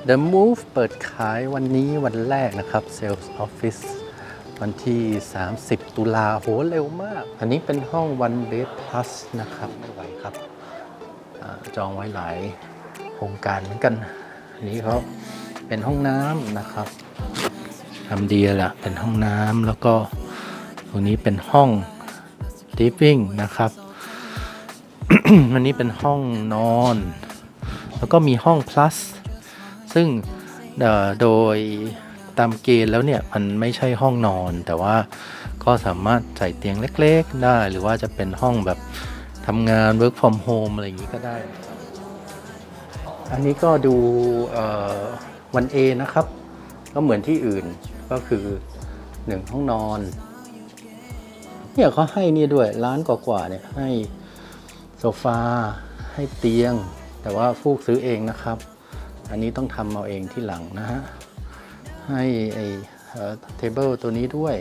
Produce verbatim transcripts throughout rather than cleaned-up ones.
The Move เปิดขายวันนี้วันแรกนะครับ Sales Office วันที่ สามสิบ ตุลาโหเร็วมาก อันนี้เป็นห้อง One Bed Plus นะครับไม่ไหวครับจองไว้หลายโครงการเหมือนกัน อันนี้เขาเป็นห้องน้ำนะครับทำดีแหละเป็นห้องน้ำแล้วก็ตรงนี้เป็นห้อง Living นะครับ อันนี้เป็นห้องนอนแล้วก็มีห้อง plus ซึ่งโดยตามเกณฑ์แล้วเนี่ยมันไม่ใช่ห้องนอนแต่ว่าก็สามารถใส่เตียงเล็กๆได้หรือว่าจะเป็นห้องแบบทำงาน work from home อะไรอย่างนี้ก็ได้อันนี้ก็ดูวัน A นะครับก็เหมือนที่อื่นก็คือหนึ่งห้องนอนเนี่ยเขาให้นี่ด้วยร้านกว่าๆเนี่ยให้โซฟาให้เตียงแต่ว่าฟูกซื้อเองนะครับอันนี้ต้องทำเอาเองที่หลังนะฮะให้ไอ้เทเบิลตัวนี้ด้วย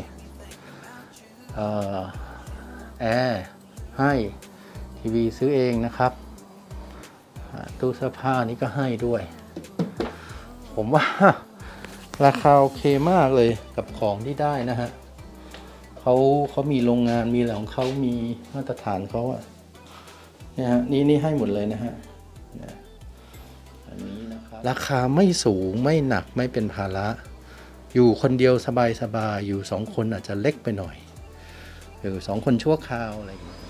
แอร์ให้ทีวีซื้อเองนะครับตู้เสื้อผ้านี้ก็ให้ด้วยผมว่าราคาโอเคมากเลยกับของที่ได้นะฮะเขาเขามีโรงงานมีอะไรของเขามีมาตรฐานเขาอะเนี่ยฮะนี่นี่ให้หมดเลยนะฮะอันนี้นะครับราคาไม่สูงไม่หนักไม่เป็นภาระอยู่คนเดียวสบายๆอยู่สองคนอาจจะเล็กไปหน่อยหรือสองคนชั่วคราวอะไรอย่างเงี้ย